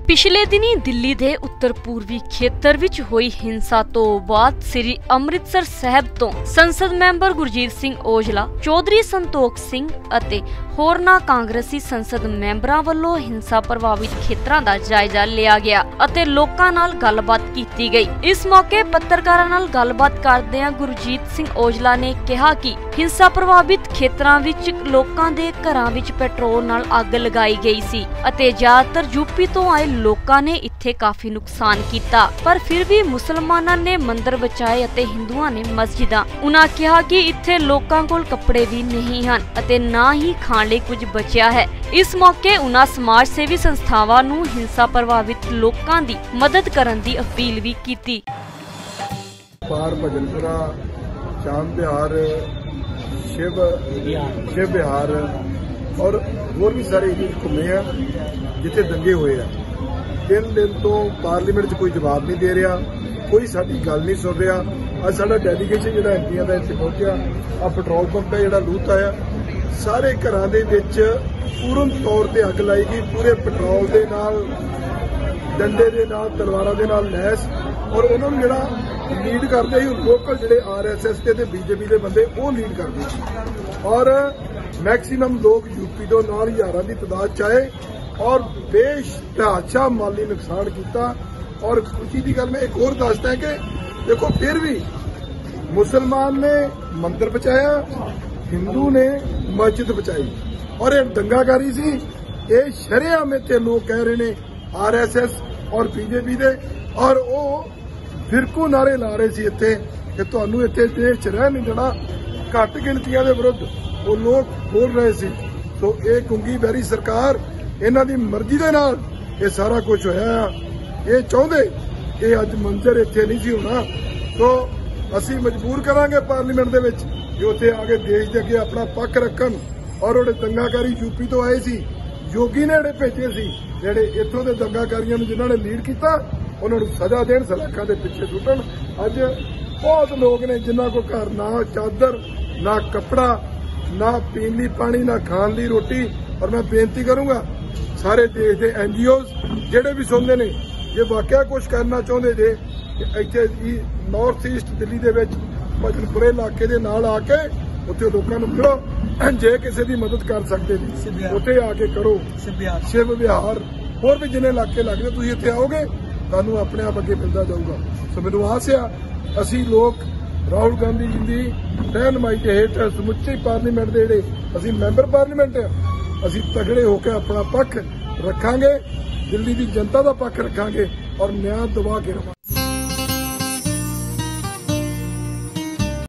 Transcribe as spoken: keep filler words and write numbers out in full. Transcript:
ਪਿਛਲੇ ਦਿਨੀ ਦਿੱਲੀ ਦੇ ਉੱਤਰ ਪੂਰਬੀ ਖੇਤਰ ਵਿੱਚ ਹੋਈ ਹਿੰਸਾ ਤੋਂ ਬਾਅਦ ਸ੍ਰੀ ਅੰਮ੍ਰਿਤਸਰ ਸਾਹਿਬ ਤੋਂ ਸੰਸਦ ਮੈਂਬਰ ਗੁਰਜੀਤ ਸਿੰਘ ਔਜਲਾ, ਚੌਧਰੀ ਸੰਤੋਖ ਸਿੰਘ ਅਤੇ ਹੋਰਨਾਂ ਕਾਂਗਰਸੀ ਸੰਸਦ ਮੈਂਬਰਾਂ ਵੱਲੋਂ ਹਿੰਸਾ ਪ੍ਰਭਾਵਿਤ ਖੇਤਰਾਂ ਦਾ ਜਾਇਜ਼ਾ ਲਿਆ ਗਿਆ ਅਤੇ ਲੋਕਾਂ ਨਾਲ ਗੱਲਬਾਤ ਕੀਤੀ ਗਈ। ਇਸ ਮੌਕੇ ਪੱਤਰਕਾਰਾਂ ਨਾਲ ਗੱਲਬਾਤ ਕਰਦਿਆਂ ਗੁਰਜੀਤ ਸਿੰਘ ਔਜਲਾ ਨੇ ਕਿਹਾ ਕਿ ਹਿੰਸਾ ਪ੍ਰਭਾਵਿਤ ਖੇਤਰਾਂ ਵਿੱਚ ਲੋਕਾਂ ਦੇ ਘਰਾਂ ਵਿੱਚ ਪੈਟਰੋਲ ਨਾਲ ਅੱਗ ਲਗਾਈ ਗਈ ਸੀ ਅਤੇ ਜ਼ਿਆਦਾਤਰ ਯੂਪੀ ਤੋਂ ਆਏ ਲੋਕਾਂ ਨੇ ਇੱਥੇ ਕਾਫੀ ਨੁਕਸਾਨ ਕੀਤਾ, ਪਰ ਫਿਰ ਵੀ ਮੁਸਲਮਾਨਾਂ ਨੇ ਮੰਦਰ ਬਚਾਏ ਅਤੇ ਹਿੰਦੂਆਂ ਨੇ ਮਸਜਿਦਾਂ। ਉਨ੍ਹਾਂ ਕਿਹਾ ਕਿ ਇੱਥੇ ਲੋਕਾਂ ਕੋਲ ਕੱਪੜੇ ਵੀ ਨਹੀਂ ਹਨ ਅਤੇ ਨਾ ਹੀ ਖਾਣ ਲਈ ਕੁਝ ਬਚਿਆ ਹੈ। ਇਸ ਮੌਕੇ ਉਨ੍ਹਾਂ ਸਮਾਜ ਸੇਵੀ ਸੰਸਥਾਵਾਂ ਨੂੰ ਹਿੰਸਾ ਪ੍ਰਭਾਵਿਤ ਲੋਕਾਂ ਦੀ ਮਦਦ ਕਰਨ ਦੀ ਅਪੀਲ ਵੀ ਕੀਤੀ। ਪਾਰ ਭਜਨਪੁਰਾ, ਚਾਂਦ ਬਿਹਾਰ, शिव शिव बिहार और होर भी सारे एरिए घूमे हैं जिथे दंगे हुए हैं। तीन दिन तो पार्लीमेंट च कोई जवाब नहीं दे रहा, कोई साडी गल नहीं सुन रहा। अज साडा डेलीगेशन जिहड़ा एमपीआं दा इत्थे पहुंचिया, आ पेट्रोल पंप है जिहड़ा लूट आया, सारे घरां दे विच पूर्ण तौर ते अग लाई गई, पूरे पेट्रोल दे नाल, डंडे दे नाल, तलवारां दे नाल लैस। और उन्होंने जिहड़ा लीड करते ही लोकल जिहड़े आर एस एस ते बीजेपी के बंदे वो लीड करते और मैक्सीमम लोग यूपी तो नाल हज़ारां की तादाद च आए और बेशतहाशा माली नुकसान किया। और खुशी की गल मैं एक और दसदा है कि देखो फिर भी मुसलमान ने मंदिर बचाया, हिंदू ने मस्जिद बचाई और ये दंगाकारी सी। ये शरेआम इत्थे लोग कह रहे हैं आर एस एस और बीजेपी दे और वो फिरकू नारे ला रहे सी इत्थे कि तुहानू इत्थे देश च रह नहीं देना। घट गिणतियां दे विरुद्ध वो लोग बोल रहे सी। सो ये गुंगी बहरी सरकार इन्हां दी मर्जी दे नाल ये सारा कुछ होया। ये चाहुंदे कि अज मंजर इत्थे नहीं सी होना। तो असीं मजबूर करांगे पार्लीमेंट दे विच कि उत्थे आके देश दे अगे अपना पक्ष रखन। और उहदे दंगाकारी यूपी तो आए सी, योगी ने जिहड़े भेजे सी, जिहड़े इत्थों दे दंगाकारियां नूं जिन्हां ने लीड कीता उन्होंने सजा देन, सलाखा के पिछे सुटन। अज बहुत लोग ने जिन्हों को घर ना चादर, ना कपड़ा, ना पीने ली पानी, ना खाने ली रोटी। और मैं बेनती करूंगा सारे देश के एन जी ओज़ जिहड़े भी सुनते हैं, जे वाकया कुछ करना चाहते जे कि इत्थे नॉर्थ ईस्ट दिल्ली के भजनपुरे इलाके के नाल आके उत्थे लोगों को मिलो। जे किसी की मदद कर सकते जी उत्थे आके करो। शिव बिहार होर भी जिन्हें इलाके लगते तुसीं इत्थे आओगे ਤੁਹਾਨੂੰ अपने आप अगे मिलता जाऊगा। सो मैनूं आस आ असीं लोग राहुल गांधी जी की रहनुमाई के हेठ समुचे पार्लीमेंट के जिहड़े असीं मैंबर पार्लीमेंट आ, असीं तगड़े होकर अपना पक्ष रखांगे, दिल्ली की जनता का पक्ष रखांगे और न्याय दबा के रवांगे।